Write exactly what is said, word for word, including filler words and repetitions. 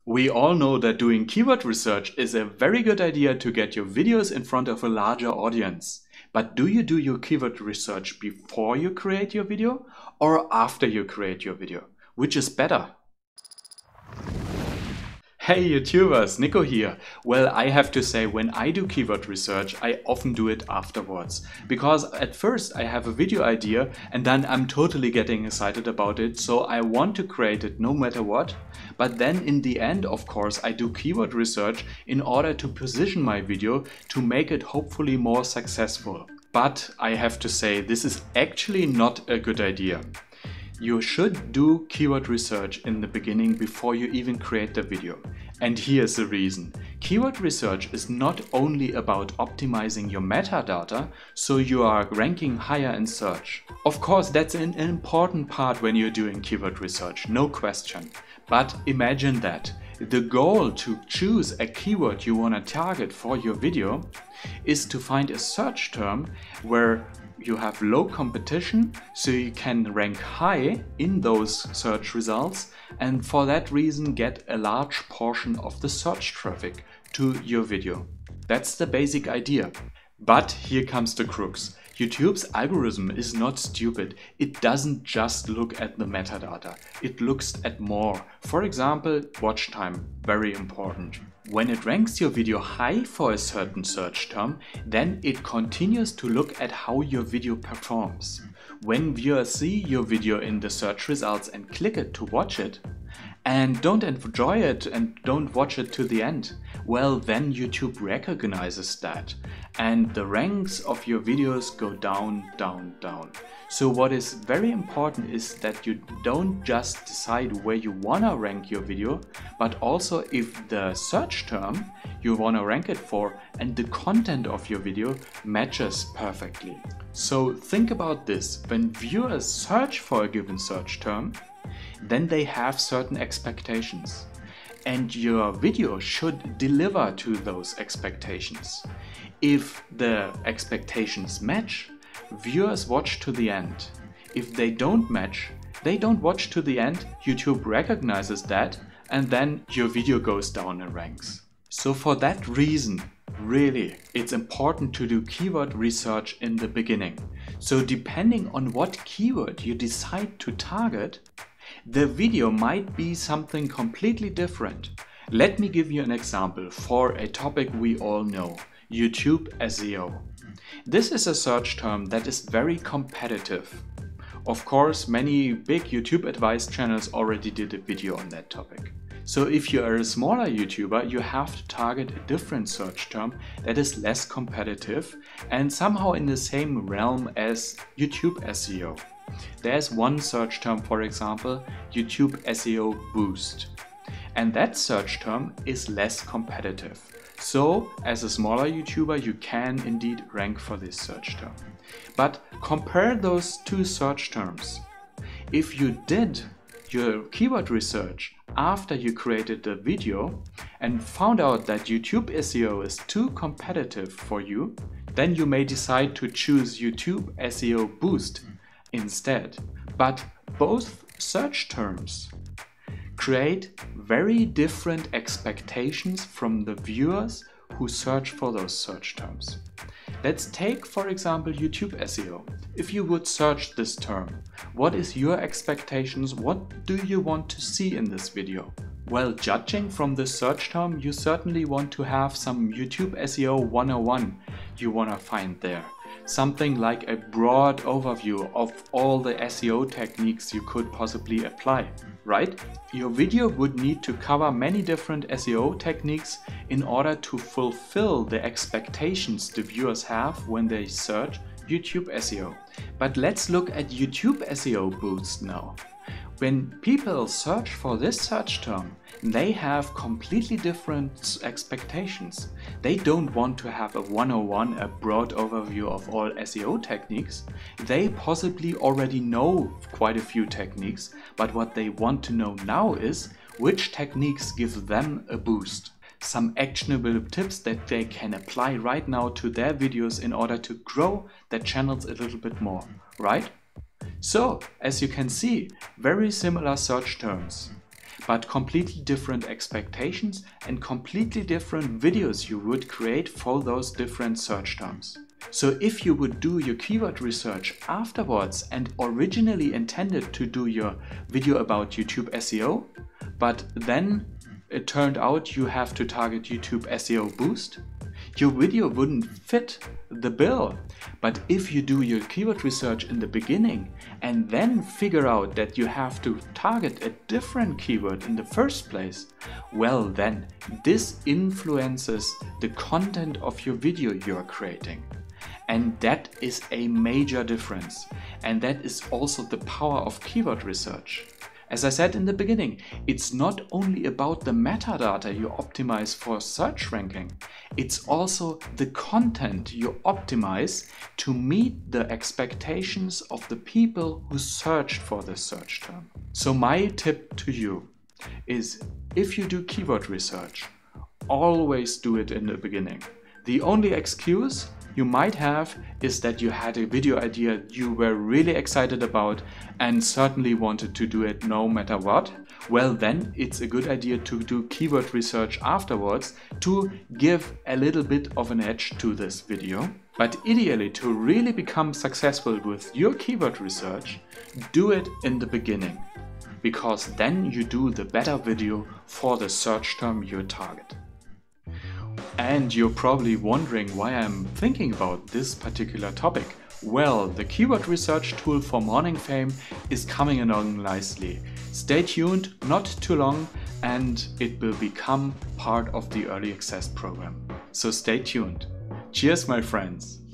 We all know that doing keyword research is a very good idea to get your videos in front of a larger audience. But do you do your keyword research before you create your video or after you create your video? Which is better? Hey YouTubers, Nico here. Well, I have to say, when I do keyword research, I often do it afterwards. Because at first I have a video idea and then I'm totally getting excited about it, so I want to create it no matter what. But then in the end, of course, I do keyword research in order to position my video to make it hopefully more successful. But I have to say, this is actually not a good idea. You should do keyword research in the beginning before you even create the video. And here's the reason. Keyword research is not only about optimizing your metadata so you are ranking higher in search. Of course, that's an important part when you're doing keyword research, no question. But imagine that the goal to choose a keyword you want to target for your video is to find a search term where you have low competition, so you can rank high in those search results and for that reason get a large portion of the search traffic to your video. That's the basic idea. But here comes the crux. YouTube's algorithm is not stupid. It doesn't just look at the metadata. It looks at more. For example, watch time, very important. When it ranks your video high for a certain search term, then it continues to look at how your video performs. When viewers see your video in the search results and click it to watch it, and don't enjoy it and don't watch it to the end, well, then YouTube recognizes that and the ranks of your videos go down, down, down. So what is very important is that you don't just decide where you wanna rank your video, but also if the search term you wanna rank it for and the content of your video matches perfectly. So think about this. When viewers search for a given search term, then they have certain expectations. And your video should deliver to those expectations. If the expectations match, viewers watch to the end. If they don't match, they don't watch to the end, YouTube recognizes that, and then your video goes down in ranks. So for that reason, really, it's important to do keyword research in the beginning. So depending on what keyword you decide to target, the video might be something completely different. Let me give you an example for a topic we all know, YouTube S E O. This is a search term that is very competitive. Of course, many big YouTube advice channels already did a video on that topic. So if you are a smaller YouTuber, you have to target a different search term that is less competitive and somehow in the same realm as YouTube S E O. There's one search term, for example, YouTube S E O Boost. And that search term is less competitive. So as a smaller YouTuber, you can indeed rank for this search term. But compare those two search terms. If you did your keyword research after you created the video and found out that YouTube S E O is too competitive for you, then you may decide to choose YouTube S E O Boost instead. But both search terms create very different expectations from the viewers who search for those search terms. Let's take, for example, YouTube S E O. If you would search this term, what is your expectations? What do you want to see in this video? Well, judging from the search term, you certainly want to have some YouTube S E O one oh one you want to find there. Something like a broad overview of all the S E O techniques you could possibly apply, right? Your video would need to cover many different S E O techniques in order to fulfill the expectations the viewers have when they search YouTube S E O. But let's look at YouTube S E O Boost now. When people search for this search term, they have completely different expectations. They don't want to have a one oh one, a broad overview of all S E O techniques. They possibly already know quite a few techniques, but what they want to know now is which techniques give them a boost. Some actionable tips that they can apply right now to their videos in order to grow their channels a little bit more, right? So, as you can see, very similar search terms. but completely different expectations and completely different videos you would create for those different search terms. So if you would do your keyword research afterwards and originally intended to do your video about YouTube S E O, but then it turned out you have to target YouTube S E O boost, your video wouldn't fit the bill. But if you do your keyword research in the beginning and then figure out that you have to target a different keyword in the first place, well then this influences the content of your video you are creating. And that is a major difference. And that is also the power of keyword research. As I said in the beginning, it's not only about the metadata you optimize for search ranking, it's also the content you optimize to meet the expectations of the people who searched for this search term. So my tip to you is, if you do keyword research, always do it in the beginning. The only excuse you might have is that you had a video idea you were really excited about and certainly wanted to do it no matter what. Well, then it's a good idea to do keyword research afterwards to give a little bit of an edge to this video. But ideally, to really become successful with your keyword research, do it in the beginning, because then you do the better video for the search term you target. And you're probably wondering why I'm thinking about this particular topic. Well, the keyword research tool for Morningfame is coming along nicely. Stay tuned, not too long, and it will become part of the early access program. So stay tuned. Cheers, my friends.